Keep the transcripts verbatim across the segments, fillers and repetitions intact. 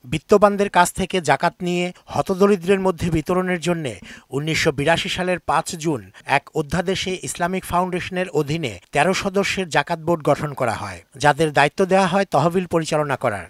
বিত্তবানদের কাছ থেকে জাকাত নিয়ে হতদরিদ্রের মধ্যে বিতরণের জন্য উনিশশো বিরাশি সালের পাঁচ জুন এক অধ্যাদেশে ইসলামিক ফাউন্ডেশনের অধীনে তেরো সদস্যের জাকাত বোর্ড গঠন করা হয়, যাদের দায়িত্ব দেওয়া হয় তহবিল পরিচালনা করার।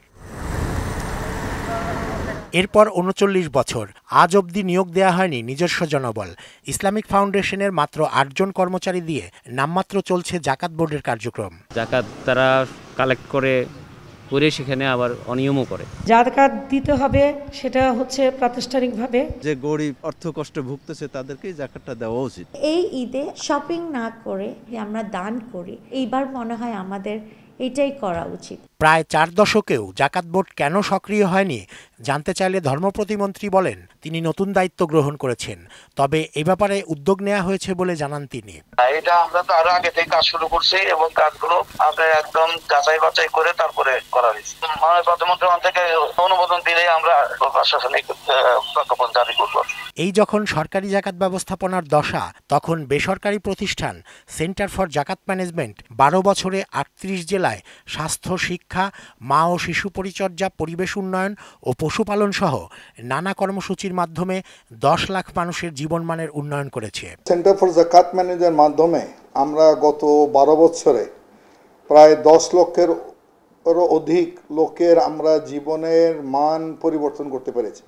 এরপর উনচল্লিশ বছর আজ অবধি নিয়োগ দেওয়া হয়নি নিজস্ব জনবল। ইসলামিক ফাউন্ডেশনের মাত্র আটজন কর্মচারী দিয়ে নামমাত্র চলছে জাকাত বোর্ডের কার্যক্রম। জাকাত তারা কালেক্ট করে করে সেখানে আবার অনিয়মও করে। জাকাত দিতে হবে, সেটা হচ্ছে প্রাতিষ্ঠানিকভাবে। যে গরিব অর্থ কষ্টে ভুগতেছে তাদেরকেই জাকাতটা দেওয়া উচিত। এই ঈদে শপিং না করে আমরা দান করি, এইবার মনে হয় আমাদের এটাই করা উচিত। প্রায় চার দশকেও জাকাত বোর্ড কেন সক্রিয় হয়নি জানতে চাইলে ধর্ম প্রতিমন্ত্রী বলেন তিনি নতুন দায়িত্ব গ্রহণ করেছেন, তবে এ ব্যাপারে উদ্যোগ নেওয়া হয়েছে বলে জানান তিনি। এটা আমরা তো আরো আগে থেকে কাজ শুরু করছি এবং কাজগুলো আমরা একদম যাচাই বাছাই করে তারপরে করা হয়েছে। মাননীয় প্রধানমন্ত্রী থেকে অনুমোদন দিলে আমরা প্রশাসনিক প্রজ্ঞাপন জারি করব। এই যখন সরকারি জাকাত ব্যবস্থাপনার দশা, তখন বেসরকারি প্রতিষ্ঠান সেন্টার ফর জাকাত ম্যানেজমেন্ট বারো বছরে আটত্রিশ জেলায় স্বাস্থ্য, শিক্ষা, মা ও শিশু পরিচর্যা, পরিবেশ উন্নয়ন ও পশুপালন সহ নানা কর্মসূচির মাধ্যমে দশ লাখ মানুষের জীবনমানের উন্নয়ন করেছে। সেন্টার ফর জাকাত ম্যানেজমেন্টের মাধ্যমে আমরা গত বারো বছরে প্রায় দশ লক্ষের অধিক লোকের আমরা জীবনের মান পরিবর্তন করতে পেরেছি।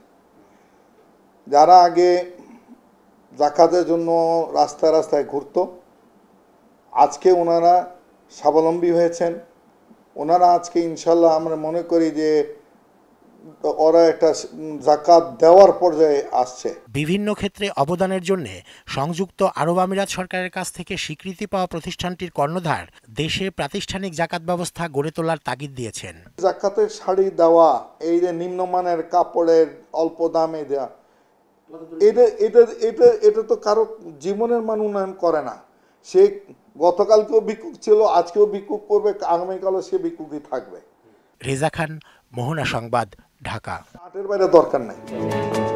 যারা আগে জাকাতের জন্য রাস্তায় রাস্তায় ঘুরত, আজকে ওনারা স্বাবলম্বী হয়েছেন। ওনারা আজকে ইনশাল্লাহ আমরা মনে করি যে ওরা একটা জাকাত দেওয়ার পর্যায়ে আসছে। বিভিন্ন ক্ষেত্রে অবদানের জন্য সংযুক্ত আরব আমিরাত সরকারের কাছ থেকে স্বীকৃতি পাওয়া প্রতিষ্ঠানটির কর্ণধার দেশে প্রাতিষ্ঠানিক জাকাত ব্যবস্থা গড়ে তোলার তাগিদ দিয়েছেন। জাকাতের শাড়ি দেওয়া, এই যে নিম্নমানের কাপড়ের অল্প দামে দেওয়া, এটা এটা এটা এটা তো কারো জীবনের মান উন্নয়ন করে না। সে গতকালকেও ভিক্ষুক ছিল, আজকেও ভিক্ষুক করবে, আগামীকালও সে ভিক্ষুকই থাকবে। রেজা খান, মোহনা সংবাদ, ঢাকা। আটের বাইরে দরকার নাই।